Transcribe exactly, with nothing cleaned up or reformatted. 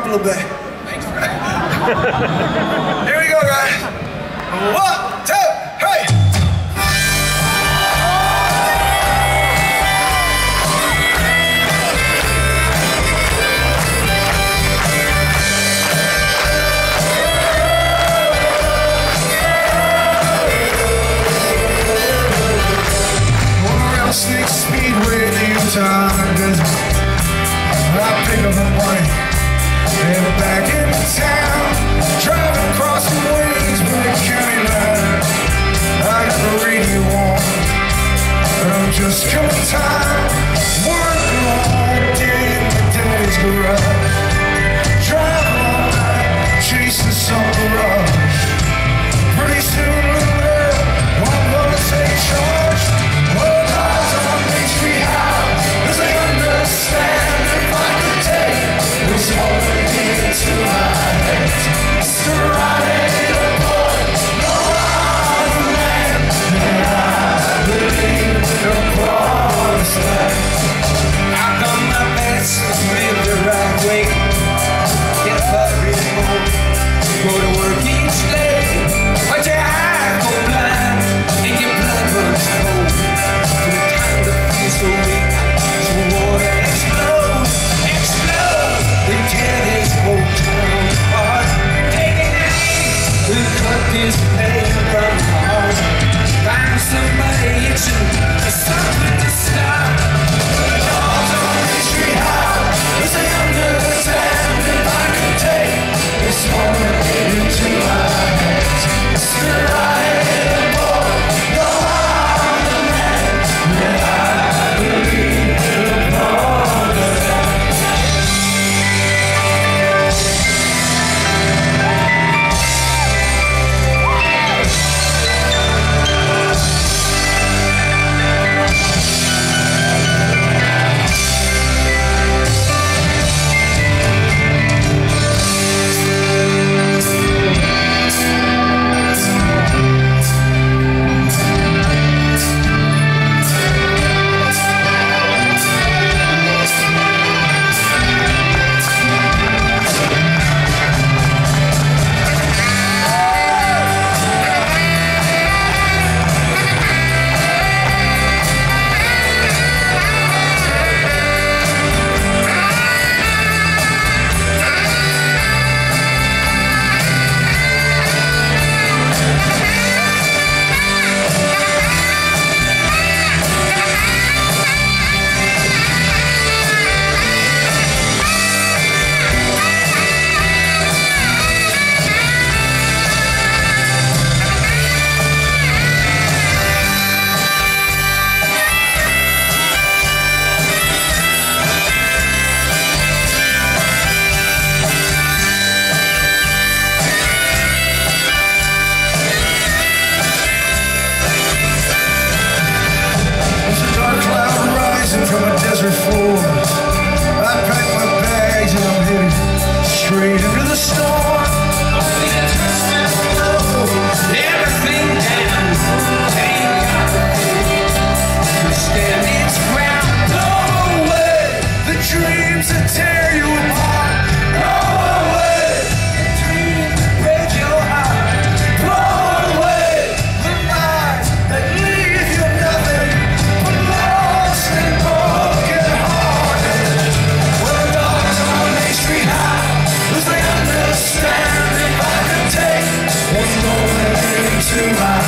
A little bit. Thanks, Fred. Here we go, guys. One, two, three. Rattlesnake Speedway in the Utah desert. I pick up the money. And back in town, driving across the waves with the county line. I got the radio on, and I'm just killing time. Working all day in my daddy's garage. Driving all night, chasing some rush. Pretty soon, little girl, I'm gonna take charge. Well, guys on Main Street High, 'cause they understand if I could take this whole to my head, surrounded upon no other man, and I believe the promised land. I've done my best to live the right way, get up every morning, go to work each day, but your eyes go blind and your blood runs cold. From the time to feel so weak, so water explodes, explodes, they tear this whole town apart. Take it out, we cut this pain from the heart. Find somebody itching for something to stop. The dogs on the street high, 'cause they understand if I could take this moment into my hands. Still I am born, no other man, and I believe in the promised land. From a desert forest, I pack my bags and I'm headed straight into the storm. Everything down, ain't got the thing to stand its ground. Blow away the dreams that tear you apart. Blow away the dreams that break your heart. Blow away the lies that leave you nothing but lost and broken hearted. Well, the dogs on Main Street High, 'cause they understand if I could take one moment into my